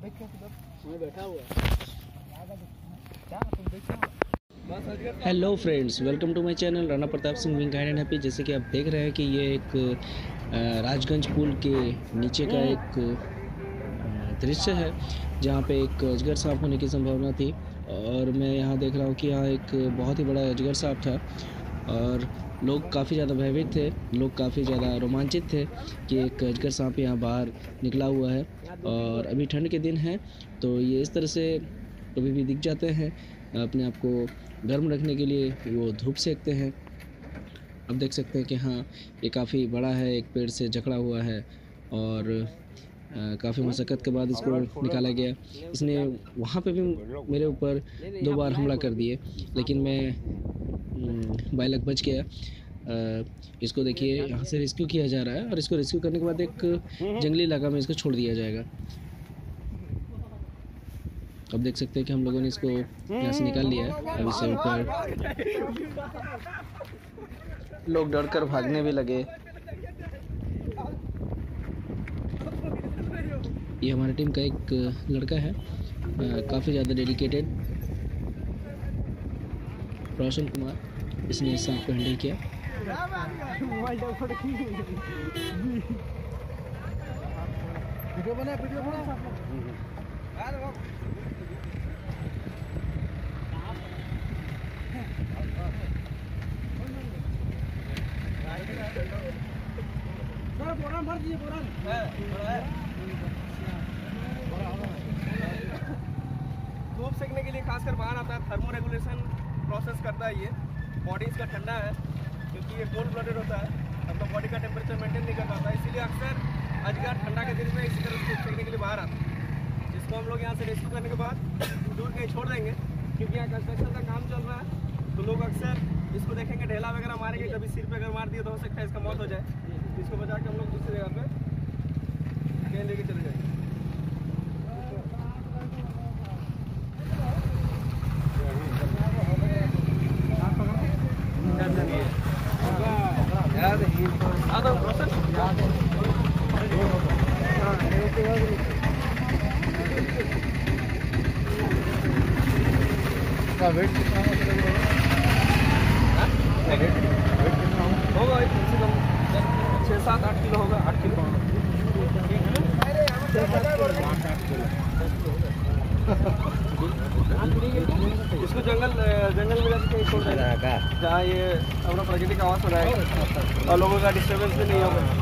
Hello friends, welcome to my channel Rana Pratap Singh wing guide and happy. जैसे कि आप देख रहे हैं कि ये एक राजगंज पुल के नीचे का एक दृश्य है जहाँ पे एक अजगर सांप होने की संभावना थी। और मैं यहाँ देख रहा हूँ कि यहाँ एक बहुत ही बड़ा अजगर सांप था और लोग काफ़ी ज़्यादा भयभीत थे, लोग काफ़ी ज़्यादा रोमांचित थे कि एक अजगर सांप यहाँ बाहर निकला हुआ है। और अभी ठंड के दिन हैं तो ये इस तरह से कभी भी दिख जाते हैं। अपने आप को गर्म रखने के लिए वो धूप सेकते हैं। अब देख सकते हैं कि हाँ, ये काफ़ी बड़ा है, एक पेड़ से जकड़ा हुआ है और काफ़ी मशक्क़त के बाद इसको निकाला गया। इसने वहाँ पे भी मेरे ऊपर 2 बार हमला कर दिए, लेकिन मैं बाइलक बच गया। इसको देखिए, यहाँ से रेस्क्यू किया जा रहा है और इसको रेस्क्यू करने के बाद एक जंगली इलाका में इसको छोड़ दिया जाएगा। अब देख सकते हैं कि हम लोगों ने इसको यहाँ से निकाल लिया है। अब इसे ऊपर लोग डरकर भागने भी लगे। ये हमारी टीम का एक लड़का है, काफ़ी ज़्यादा डेडिकेटेड, रोशन कुमार। इसने इस सांप को हैंडल किया। धूप सेकने के लिए खासकर बाहर आता है। थर्मो रेगुलेशन प्रोसेस करता है। ये बॉडी इसका ठंडा है क्योंकि ये कोल्ड ब्लडेड होता है, अपना बॉडी का टेम्परेचर मेंटेन नहीं कर पाता, इसीलिए अक्सर अजगर ठंडा के दिन में इसी तरह धूप सेकने के लिए बाहर आता है। जिसको हम लोग यहाँ से रेस्क्यू करने के बाद दूर कहीं छोड़ देंगे क्योंकि यहाँ कंस्ट्रक्शन का काम चल रहा है। तो लोग अक्सर इसको देखेंगे, ढेला वगैरह मारेंगे, कभी सिर पे अगर मार दिए तो हो सकता है इसका मौत हो जाए। इसको बचा के हम लोग दूसरी जगह पे कहीं लेके चले जाएंगे। वेट कितना होगा? कम से कम 6-7-8 किलो होगा। 8 किलो इसको जंगल में जाके कहीं छोड़ देगा जहाँ ये अपना प्राकृतिक आवास बनाएगा और लोगों का डिस्टर्बेंस भी नहीं होगा।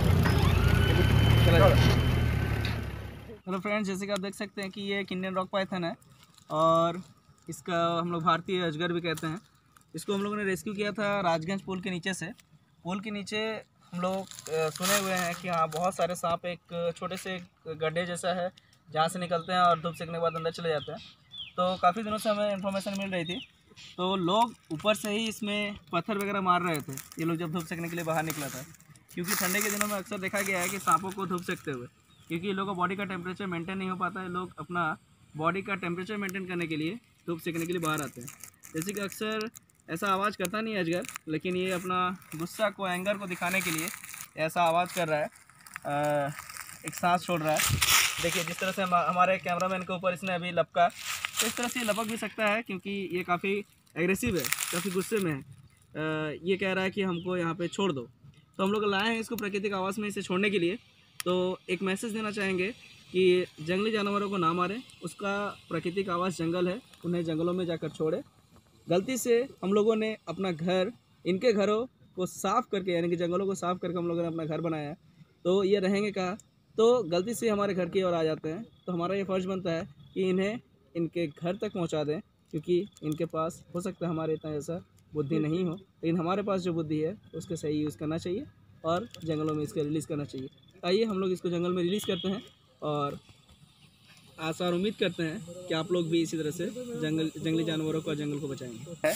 हेलो फ्रेंड्स, जैसे कि आप देख सकते हैं कि ये एक इंडियन रॉक पाइथन है और इसका हम लोग भारतीय अजगर भी कहते हैं। इसको हम लोगों ने रेस्क्यू किया था राजगंज पुल के नीचे से। पुल के नीचे हम लोग सुने हुए हैं कि हाँ, बहुत सारे सांप एक छोटे से गड्ढे जैसा है जहाँ से निकलते हैं और धूप सेकने के बाद अंदर चले जाते हैं। तो काफ़ी दिनों से हमें इन्फॉर्मेशन मिल रही थी, तो लोग ऊपर से ही इसमें पत्थर वगैरह मार रहे थे ये लोग जब धूप सेकने के लिए बाहर निकला था। क्योंकि ठंडे के दिनों में अक्सर देखा गया है कि सांपों को धूप सेकते हुए, क्योंकि ये लोगों का बॉडी का टेम्परेचर मेंटेन नहीं हो पाता है, लोग अपना बॉडी का टेम्परेचर मेंटेन करने के लिए धूप सेकने के लिए बाहर आते हैं। जैसे कि अक्सर ऐसा आवाज़ करता नहीं है अजगर, लेकिन ये अपना गुस्सा को, एंगर को दिखाने के लिए ऐसा आवाज़ कर रहा है, एक सांस छोड़ रहा है। देखिए जिस तरह से हमारे कैमरामैन के ऊपर इसने अभी लपका, तो इस तरह से लपक भी सकता है क्योंकि ये काफ़ी एग्रेसिव है, काफ़ी गुस्से में है। ये कह रहा है कि हमको यहाँ पे छोड़ दो। तो हम लोग लाए हैं इसको प्राकृतिक आवास में इसे छोड़ने के लिए। तो एक मैसेज देना चाहेंगे कि जंगली जानवरों को ना मारें, उसका प्राकृतिक आवास जंगल है, उन्हें जंगलों में जाकर छोड़े। गलती से हम लोगों ने अपना घर, इनके घरों को साफ़ करके, यानी कि जंगलों को साफ़ करके हम लोगों ने अपना घर बनाया है, तो ये रहेंगे कहाँ? तो गलती से हमारे घर की ओर आ जाते हैं, तो हमारा ये फ़र्ज़ बनता है कि इन्हें इनके घर तक पहुंचा दें, क्योंकि इनके पास हो सकता है हमारे इतना ऐसा बुद्धि नहीं हो, लेकिन हमारे पास जो बुद्धि है उसका सही यूज़ करना चाहिए और जंगलों में इसका रिलीज़ करना चाहिए। आइए हम लोग इसको जंगल में रिलीज़ करते हैं और आशा और उम्मीद करते हैं कि आप लोग भी इसी तरह से जंगली जानवरों को, जंगल को बचाएंगे।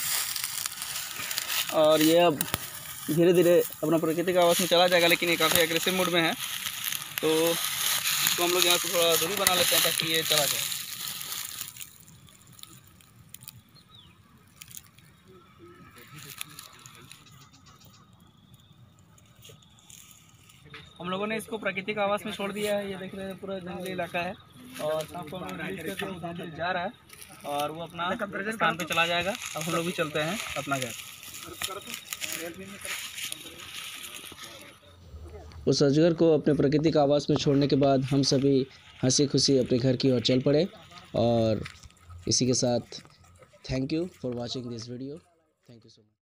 और ये अब धीरे धीरे अपना प्राकृतिक आवास में चला जाएगा, लेकिन ये काफ़ी एग्रेसिव मूड में है, तो इसको हम लोग यहाँ से थोड़ा दूरी बना लेते हैं ताकि ये चला जाए। हम लोगों ने इसको प्राकृतिक आवास में छोड़ दिया है। ये देख रहे हैं पूरा जंगली इलाका है और सांप को हम लोग रिलीज करके वो धीरे धीरे जा रहा है और वो अपना स्थान पे चला जाएगा। अब हम लोग भी चलते हैं अपना घर। उस अजगर को अपने प्राकृतिक आवास में छोड़ने के बाद हम सभी हंसी खुशी अपने घर की ओर चल पड़े। और इसी के साथ thank you for watching this video. Thank you so much.